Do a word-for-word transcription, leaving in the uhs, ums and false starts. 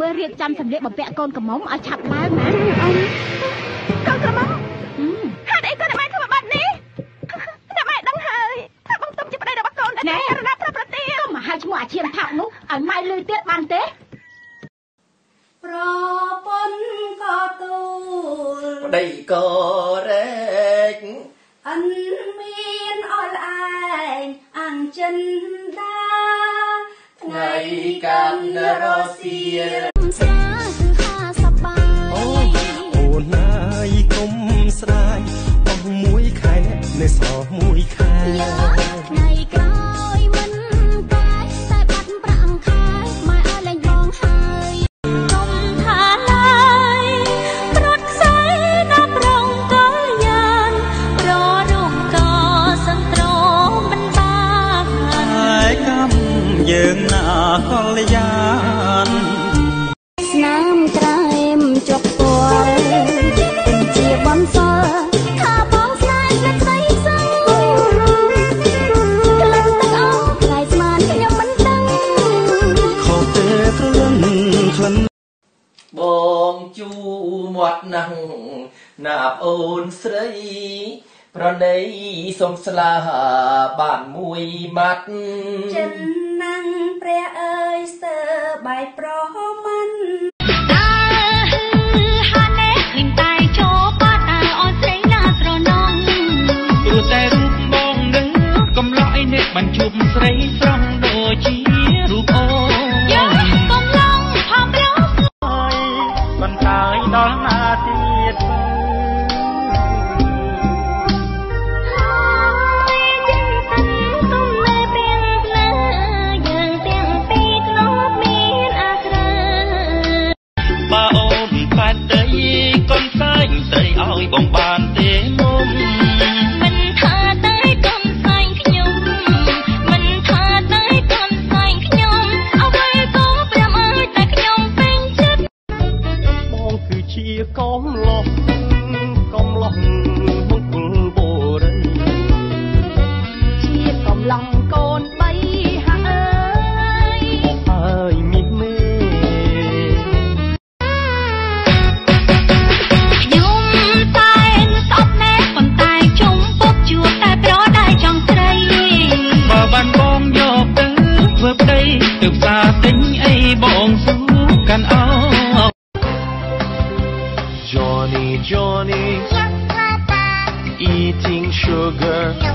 ធ្វើរៀបចំសម្លៀកបំពាក់កូនក្រមុំឲ្យឆាប់ឡើងណាកូនក្រមុំហេតុអីកូនតែបានធ្វើបាត់នេះអ្នកម៉ែដឹងហើយថាបងទុំជាប្តីរបស់កូនណែរណាប្រាប់ប្រទាកុំមកហៅឈ្មោះអាឈាមថាប់នោះឲ្យម៉ែលឺទៀតបានទេប្រពន្ធក៏ទូលប្តីក៏រែកអិនមានអល់ឯងអញ្ចិនដាថ្ងៃកាន់រសៀលស្រាគឺហាសបាយអូអូនណាយកុំស្រាយអស់មួយខែនៅសល់មួយខែថ្ងៃក្រោយមិនតែតែបាត់ប្រាក់ខែម៉ែឲ្យលែងបងហើយកុំថាឡើយប្រត់ខ្សែណាប្រងកលយានររុំក៏សន្ទ្រមិនបានហើយកំយើងណាកលយានស្នាមក្រែមចុកពណ៌ពេញជាបំសល់ថាបងស្នេហ៍អ្នកស្រីសឹងក្លិនទឹកអស់ខ្លាយស្មានខ្ញុំមិនដឹងខុសទេក្លិនក្លិនបងជូមាត់ណាស់ណាប់អូនស្រីប្រណីសុំស្លាបានមួយម៉ាត់ចិនណាំងព្រះអើយស្ទើបាយប្រមិនអើហាណែឃើញតែចូលបាត់អើអូនស្រីណាស្រណងព្រោះតែរូបបងនឹងកំឡោះឯនេះបានជួបស្រីស្រស់ដូចជារូបអូនយកកំឡោះផំរោហើយមិនកាយដល់ណាទៀតបងបានទេមុំមិនថាតែកុំស្អែកខ្ញុំមិនថាតែកុំស្អែកខ្ញុំអ្វីក៏ព្រាមអើយតែខ្ញុំពេញចិត្តបងគឺជាកំឡោះកំឡោះមុខបូរីជាកំឡោះកូនបីហាអើយអើយមានមេទៅផ្សារទិញអីបងស៊ូកាន់អោ Johnny Johnny eating sugar